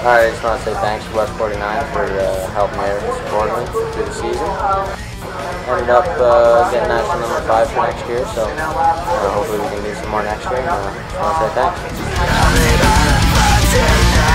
Alright, I just want to say thanks to West 49 for helping me out and supporting me through the season. Ended up getting national number 5 for next year, so hopefully we can do some more next year. I just want to say thanks.